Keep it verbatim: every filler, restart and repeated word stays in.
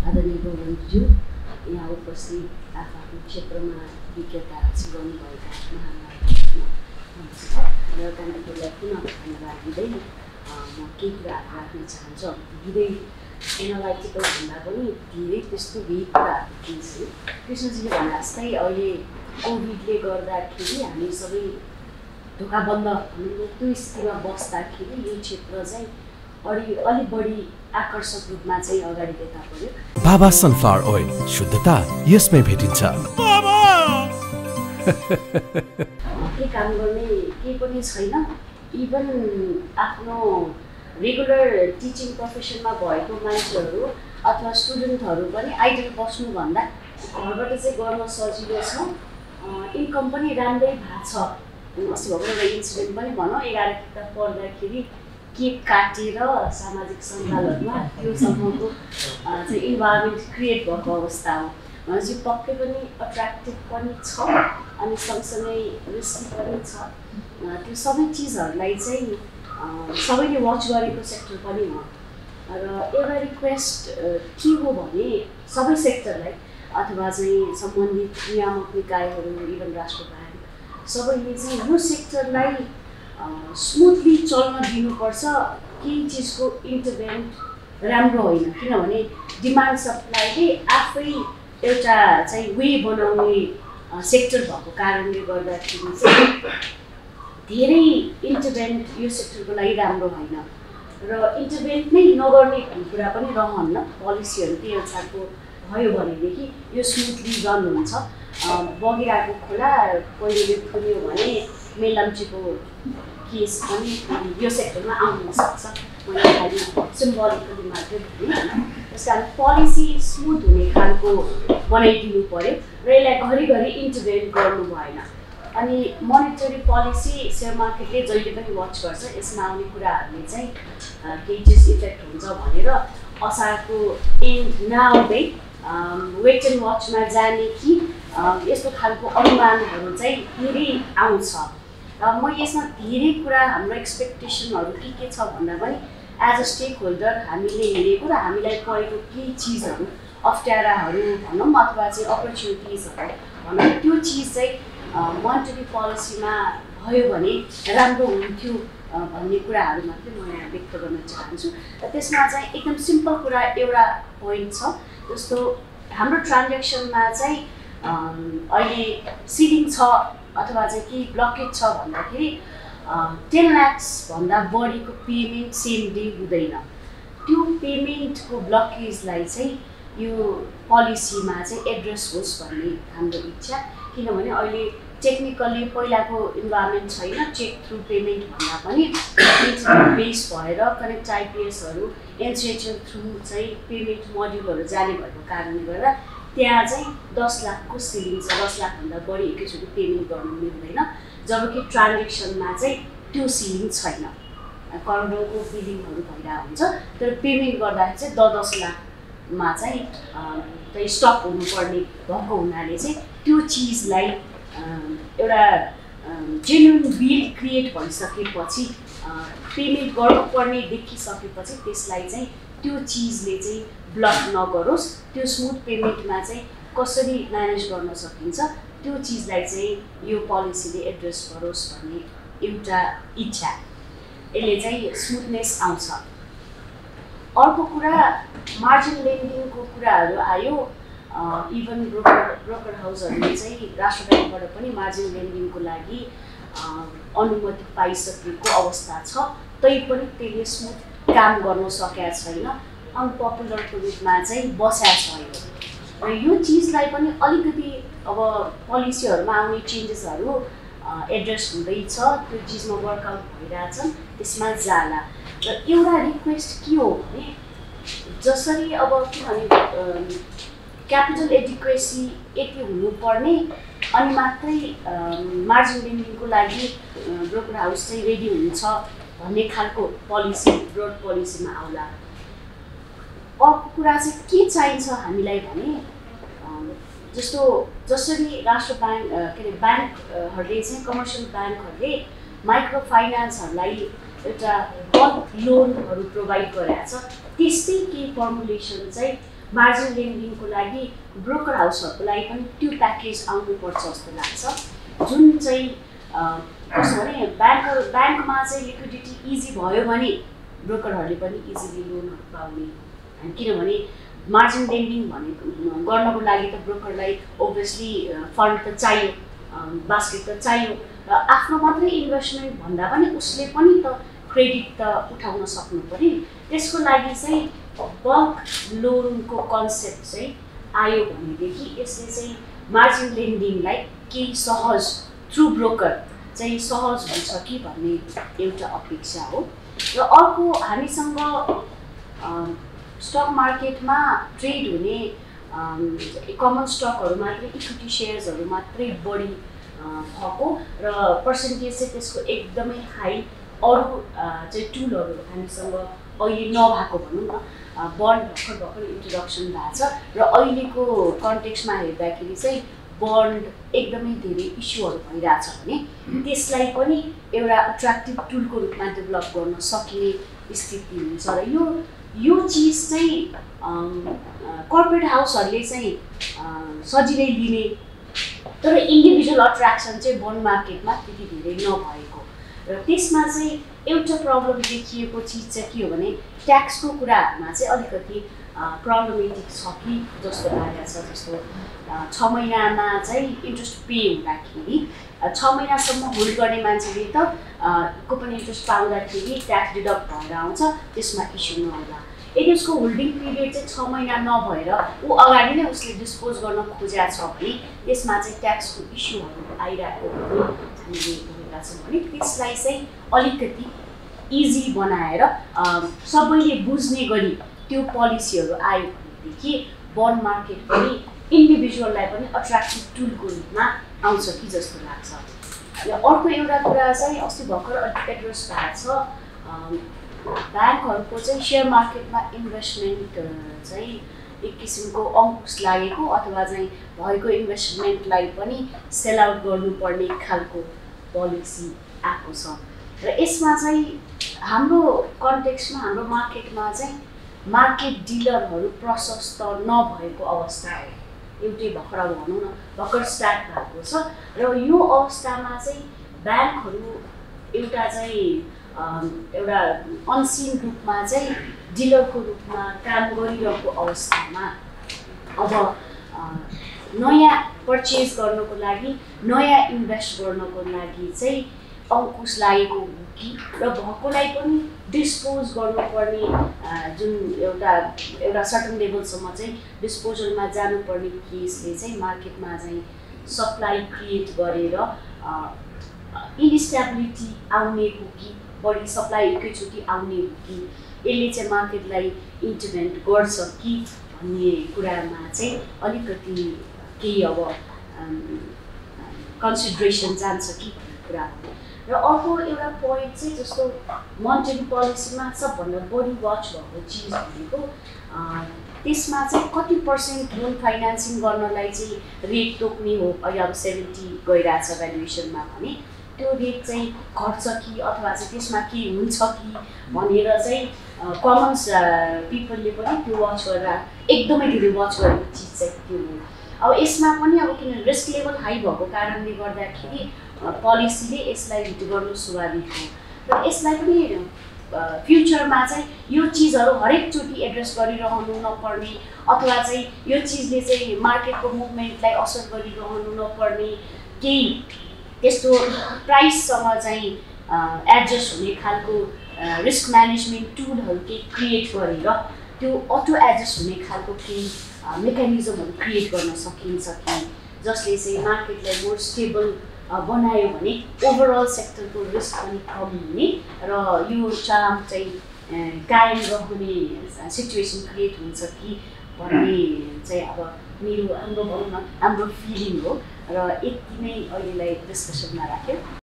आदरणीय गौरवज्यू, यहाँ उपस्थित आफ्नो क्षेत्रमा विज्ञता हासिल गर्नुभएका महानुभावहरूमा नमस्कार र कान्तिपुरलाई पुनः धन्यवाद दिँदै म केही कुराहरू राख्न चाहन्छु। दिँदै एनालाइटिकल भन्दा पनि धेरै त्यस्तो केही कुराहरू दिन्छु। कृष्णजीले भने जस्तै अहिले कोभिडले गर्दाखेरि हामी सबै ढोकाबन्द त्यो स्थितिमा बस्दाखेरि यो क्षेत्र चाहिँ अलि अलि बढी आकर्षक रूपमा चाहिँ अगाडि देखा पर्यो। बाबा सनफ्लावर ओइल, शुद्धता यसमै भेटिन्छ। के काम गर्ने केही पनि छैन। इभन आफ्नो रेगुलर टिचिङ प्रोफेसनमा भएको मान्छेहरू अथवा स्टुडेन्टहरू पनि आइडल बस्नुभन्दा घरबाट चाहिँ गर्न सजिलो छ। इन्कम पनि राम्रै भएको छ। अस्ति भएको एउटा इन्सिडेन्ट पनि भनौँ, एघार किताब पढ्दाखेरि केक काटेर सामाजिक सञ्जालहरूमा त्योसम्मको चाहिँ इन्भाइरोमेन्ट क्रिएट भएको अवस्था हो। भनेपछि पक्कै पनि अट्र्याक्टिभ पनि छ अनि सँगसँगै रिस्की पनि छ। त्यो सबै चिजहरूलाई चाहिँ सबैले वाच गरेको सेक्टर पनि हो। र एउटा रिक्वेस्ट के हो भने सबै सेक्टरलाई अथवा चाहिँ सम्बन्धित नियामक निकायहरू, इभन राष्ट्र ब्याङ्क, सबैले चाहिँ यो सेक्टरलाई स्मुथली चल्न दिनुपर्छ। केही चिजको इन्टरभेन्ट राम्रो होइन, किनभने डिमान्ड सप्लाईले आफै एउटा चाहिँ वे बनाउने सेक्टर भएको कारणले गर्दाखेरि चाहिँ धेरै इन्टरभेन्ट यो सेक्टरको लागि राम्रो होइन। र इन्टरभेन्ट नै नगर्ने कुरा पनि रहन्न। पोलिसीहरू त्यही अनुसारको भयो भनेदेखि यो स्मुथली रन हुन्छ। बगिरहेको खोला पहिरोले फुल्यो भने मेलम्चीको केस पनि यो सेक्टरमा आउन सक्छ। मैले खालि सिम्बोलिकली मात्रै होइन। त्यस कारण पोलिसी स्मुथ हुने खालको बनाइदिनु पऱ्यो र यसलाई घरिघरि इन्टरभेन्ट गर्नु भएन। अनि मोनिटरी पोलिसी सेयर मार्केटले जहिले पनि वाच गर्छ। यसमा आउने कुराहरूले चाहिँ केही चिज इफेक्ट हुन्छ भनेर असारको एन्ड नआउँदै वेट एन्ड वाचमा जाने कि यस्तो खालको अनुमानहरू चाहिँ धेरै आउँछ। र म यसमा धेरै कुरा हाम्रो एक्सपेक्टेसनहरू के के छ भन्दा पनि एज अ स्टेक होल्डर हामीले हेरेको र हामीलाई परेको केही चिजहरू, अप्ठ्याराहरू भनौँ अथवा चाहिँ अपर्च्युनिटिजहरू भनौँ, त्यो चिज चाहिँ मोनिटरी पोलिसीमा भयो भने राम्रो हुन्थ्यो भन्ने कुराहरू मात्रै म यहाँ व्यक्त गर्न चाहन्छु। र त्यसमा चाहिँ एकदम सिम्पल कुरा एउटा पोइन्ट छ। जस्तो हाम्रो ट्रान्जेक्सनमा चाहिँ अहिले सिलिङ छ अथवा चाहिँ केही ब्लकेज छ भन्दाखेरि टेन ल्याक्सभन्दा बढीको पेमेन्ट सेम डे हुँदैन। त्यो पेमेन्टको ब्लकेजलाई चाहिँ यो पोलिसीमा चाहिँ एड्रेस होस् भन्ने हाम्रो इच्छा। किनभने अहिले टेक्निकल्ली पहिलाको इन्भाइरोमेन्ट छैन। चेक थ्रु पेमेन्ट भन्दा पनि इन्टरनेट बेस भएर कनेक्ट आइपिएसहरू एनसिएचएल थ्रु चाहिँ पेमेन्ट मोड्युलहरू जाने भएको कारणले गर्दा त्यहाँ चाहिँ दस लाखको सिलिङ छ। दस लाखभन्दा बढी एकैचोटि पेमेन्ट गर्नु मिल्दैन। जबकि ट्रान्जेक्सनमा चाहिँ त्यो सिलिङ छैन। करोडौँको बिलिङहरू भइरहेको हुन्छ, तर पेमेन्ट गर्दाखेरि चाहिँ दस दस लाखमा चाहिँ त्यही स्टप हुनुपर्ने भएको हुनाले चाहिँ त्यो चिजलाई एउटा जेन्युन बिल क्रिएट भइसकेपछि, पेमेन्ट गर्नुपर्ने देखिसकेपछि त्यसलाई चाहिँ त्यो चिजले चाहिँ ब्लक नगरोस्। त्यो स्मुथ पेमेन्टमा चाहिँ कसरी म्यानेज गर्न सकिन्छ त्यो चिजलाई चाहिँ यो पोलिसीले एड्रेस गरोस् भन्ने एउटा इच्छा। यसले चाहिँ स्मुथनेस आउँछ। अर्को कुरा मार्जिन लेन्डिङको कुराहरू आयो। इभन ब्रोकर ब्रोकर हाउसहरूले चाहिँ राष्ट्र ब्याङ्कबाट पनि मार्जिन लेन्डिङको लागि अनुमति पाइसकेको अवस्था छ। तैपनि त्यसले स्मुथ काम गर्न सकेका छैन। अनपपुलरको रूपमा चाहिँ बसेको छ। र यो चिजलाई पनि अलिकति अब पोलिसीहरूमा आउने चेन्जेसहरू एड्रेस हुँदैछ। त्यो चिजमा वर्कआउट भइरहेछन्, त्यसमा जाला। र एउटा रिक्वेस्ट के हो भने जसरी अब किनभने क्यापिटल एडिक्वेसी यति हुनुपर्ने अनि मात्रै मार्जिन लेन्डिङको लागि ब्रोकर हाउस चाहिँ रेडी हुन्छ भन्ने खालको पोलिसी ब्रोड पोलिसीमा आउला। अर्को कुरा चाहिँ के चाहिन्छ हामीलाई भने जस्तो जसरी राष्ट्र ब्याङ्क के अरे ब्याङ्कहरूले चाहिँ कमर्सियल ब्याङ्कहरूले माइक्रो फाइनेन्सहरूलाई एउटा बल्क लोनहरू प्रोभाइड गरेको छ, त्यस्तै केही फर्मुलेसन चाहिँ मार्जिन लेन्डिङको लागि ब्रोकर हाउसहरूको लागि पनि त्यो प्याकेज आउनुपर्छ जस्तो लाग्छ जुन चाहिँ कस्तो भने ब्याङ्क ब्याङ्कमा चाहिँ लिक्विडिटी इजी भयो भने ब्रोकरहरूले पनि इजिली लोनहरू पाउने अनि किनभने मार्जिन लेन्डिङ भनेको गर्नको लागि त ब्रोकरलाई ओभियसली फन्ड त चाहियो बास्केट त चाहियो र आफ्नो मात्रै इन्भेस्टमेन्ट भन्दा पनि उसले पनि त क्रेडिट त उठाउन सक्नु पर्यो त्यसको लागि चाहिँ बल्क लोनको कन्सेप्ट चाहिँ आयो भनेदेखि यसले चाहिँ मार्जिन लेन्डिङलाई केही सहज थ्रु ब्रोकर चाहिँ सहज हुन्छ कि भन्ने एउटा अपेक्षा हो र अर्को हामीसँग स्टक मार्केटमा ट्रेड हुने कमन स्टकहरू मात्रै इक्विटी सेयर्सहरू मात्रै बढी भएको र पर्सेन्टेज चाहिँ त्यसको एकदमै हाई अरू चाहिँ टुलहरू हामीसँग अहिले नभएको भनौँ न बन्ड भर्खर भर्खर इन्ट्रोडक्सन भएको छ र अहिलेको कन्टेक्स्टमा हेर्दाखेरि चाहिँ बन्ड एकदमै धेरै इस्युहरू भइरहेछ भने त्यसलाई पनि एउटा एट्र्याक्टिभ टुलको रूपमा डेभलप गर्न सकिने स्थिति हुन्छ र यो यो चिज चाहिँ कर्पोरेट हाउसहरूले चाहिँ सजिलै लिने तर इन्डिभिजुअल अट्र्याक्सन चाहिँ बन्ड मार्केटमा त्यति धेरै नभएको र त्यसमा चाहिँ एउटा प्रब्लम देखिएको चिज चाहिँ के हो भने ट्याक्सको कुरामा चाहिँ अलिकति प्रब्लमेटिक छ कि जस्तो लागेको छ जस्तो छ महिनामा चाहिँ इन्ट्रेस्ट पे हुँदाखेरि छ महिनासम्म होल्ड गर्ने मान्छेले त को पनि इन्ट्रेस्ट पाउँदाखेरि ट्याक्स डिडक्ट भएर आउँछ त्यसमा इस्यु नहोला यदि उसको होल्डिङ पिरियड चाहिँ छ महिना नभएर ऊ अगाडि नै उसले डिस्पोज गर्न खोजेको छ भने त्यसमा चाहिँ ट्याक्सको इस्युहरू आइरहेको पनि हामीले हेरेका छौँ भने त्यसलाई चाहिँ अलिकति इजी बनाएर सबैले बुझ्ने गरी त्यो पोलिसीहरू आयो भनेदेखि बन्ड मार्केट पनि इन्डिभिजुअललाई पनि अट्र्याक्टिभ टुलको रूपमा आउँछ कि जस्तो लाग्छ र अर्को एउटा कुरा चाहिँ अस्ति भर्खर एड्रेस भएको छ ब्याङ्कहरूको चाहिँ सेयर मार्केटमा इन्भेस्टमेन्ट चाहिँ एक किसिमको अङ्कुश लागेको अथवा चाहिँ भएको इन्भेस्टमेन्टलाई पनि सेल आउट गर्नुपर्ने खालको पोलिसी आएको छ र यसमा चाहिँ हाम्रो कन्टेक्स्टमा हाम्रो मार्केटमा चाहिँ मार्केट डिलरहरू प्रशस्त नभएको अवस्था हो एउटै भर्खर भनौँ न भर्खर स्टार्ट भएको छ र यो अवस्थामा चाहिँ ब्याङ्कहरू एउटा चाहिँ एउटा अनसिन रूपमा चाहिँ डिलरको रूपमा काम गरिरहेको अवस्थामा अब नयाँ पर्चेज गर्नको लागि नयाँ इन्भेस्ट गर्नको लागि चाहिँ अङ्कुश लागेको हो कि र भएकोलाई पनि डिस्पोज गर्नुपर्ने जुन एउटा एउटा सर्टन लेभलसम्म चाहिँ डिस्पोजलमा जानुपर्ने केसले चाहिँ मार्केटमा चाहिँ सप्लाई क्रिएट गरेर इन्स्टेबिलिटी आउने हो कि बढी सप्लाई एकैचोटि आउने हो कि यसले चाहिँ मार्केटलाई इन्टरभेन्ट गर्छ कि भन्ने कुरामा चाहिँ अलिकति केही अब कन्सिडरेसन जान्छ कि भन्ने कुरा हो र अर्को एउटा पोइन्ट चाहिँ जस्तो मोनेटरी पोलिसीमा सबभन्दा बढी वाच भएको चिज भनेको त्यसमा चाहिँ कति पर्सेन्ट लोन फाइनेन्सिङ गर्नलाई चाहिँ रेट तोक्ने हो अहिले अब सेभेन्टी गइरहेछ भ्यालुएसनमा भने त्यो रेट चाहिँ घट्छ कि अथवा चाहिँ त्यसमा के हुन्छ कि भनेर चाहिँ कमन्स पिपलले पनि त्यो वाच गरेर एकदमै धेरै वाच गरेको चिज चाहिँ त्यो हो अब यसमा पनि अब किन रिस्क लेभल हाई भएको कारणले गर्दाखेरि पोलिसीले यसलाई हिट गर्नु स्वाभाविक हो र यसलाई पनि फ्युचरमा चाहिँ यो चिजहरू हरेकचोटि एड्रेस गरिरहनु नपर्ने अथवा चाहिँ यो चिजले चाहिँ मार्केटको मुभमेन्टलाई असर गरिरहनु नपर्ने केही त्यस्तो प्राइससँग चाहिँ एडजस्ट हुने खालको रिस्क म्यानेजमेन्ट टुलहरू केही क्रिएट गरेर त्यो अटो एडजस्ट हुने खालको केही मेकानिजमहरू क्रिएट गर्न सकिन्छ कि जसले चाहिँ मार्केटलाई मोर स्टेबल बनायो भने ओभरअल सेक्टरको रिस्क पनि कम हुने र यो चाम चाहिँ कायम रहने सिचुएसन क्रिएट हुन्छ कि भन्ने चाहिँ अब मेरो हाम्रो भनौँ न हाम्रो फिलिङ हो र यति नै अहिलेलाई डिस्कसनमा राख्यो।